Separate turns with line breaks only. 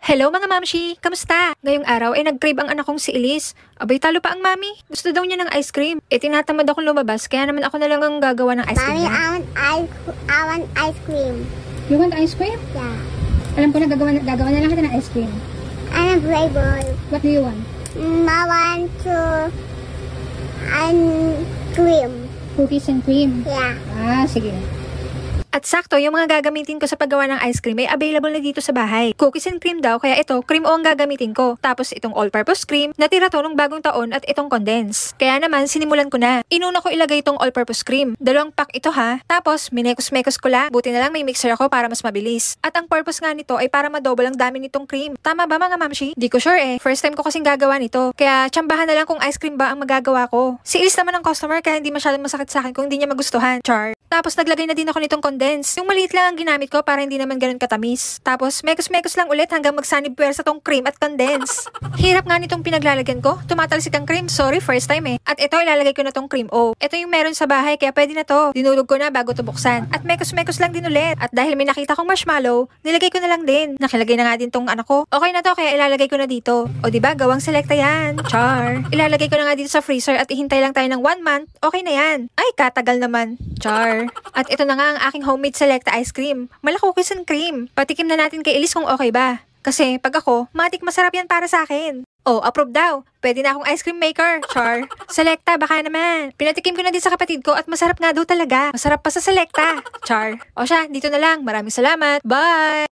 Hello mga mamshi! Kamusta? Ngayong araw ay nag-crave ang anak kong si Elise. Abay talo pa ang mami. Gusto daw niya ng ice cream. Tinatamad akong lumabas kaya naman ako na lang ang gagawa ng ice cream.
Mommy, I want ice cream.
You want ice cream?
Yeah.
Alam ko na gagawa na lang kita ng ice cream.
And a flavor.
What do you want?
I want to and cream.
Cookies and cream?
Yeah.
Sige.
At sakto, yung mga gagamitin ko sa paggawa ng ice cream ay available na dito sa bahay. Cookies and cream daw, kaya ito, cream o ang gagamitin ko. Tapos itong all-purpose cream, natira to nung bagong taon at itong condense. Kaya naman, sinimulan ko na. Inuna ko ilagay itong all-purpose cream. 2 pack ito ha. Tapos, minekos-mekos ko lang. Buti na lang may mixer ako para mas mabilis. At ang purpose nga nito ay para madouble ang dami nitong cream. Tama ba mga mamshi? Di ko sure eh. First time ko kasing gagawa nito. Kaya, tsambahan na lang kung ice cream ba ang magagawa ko. Si Ilis naman ang customer kaya hindi masyadong masakit sa akin kung hindi niya magustuhan. Char. Tapos naglagay na din ako nitong condense. Yung maliit lang ang ginamit ko para hindi naman ganun katamis. Tapos mekos-mekos lang ulit hanggang magsanib puwersa tong cream at condense. Hirap nga nitong pinaglalagyan ko. Tumatalsik ang cream. Sorry, first time eh. At ito ilalagay ko na tong cream o. Ito yung meron sa bahay kaya pwede na to. Dinulog ko na bago to buksan. At mekos-mekos lang din ulit. At dahil may nakita kong marshmallow, nilagay ko na lang din. Nakilagay na nga din tong anak ko. Okay na to kaya ilalagay ko na dito. O diba, gawang selekta yan. Char. Ilalagay ko na nga dito sa freezer at ihintay lang tayo ng 1 month. Okay na yan. Ay, katagal naman. Char. At ito na nga ang aking homemade selecta ice cream. Mala cookies and cream. Patikim na natin kay Elise kung okay ba. Kasi pag ako, matik masarap yan para sa akin. Oh, approve daw. Pwede na akong ice cream maker. Char. Selecta, baka naman. Pinatikim ko na din sa kapatid ko at masarap nga daw talaga. Masarap pa sa selecta. Char. O siya, dito na lang. Maraming salamat. Bye!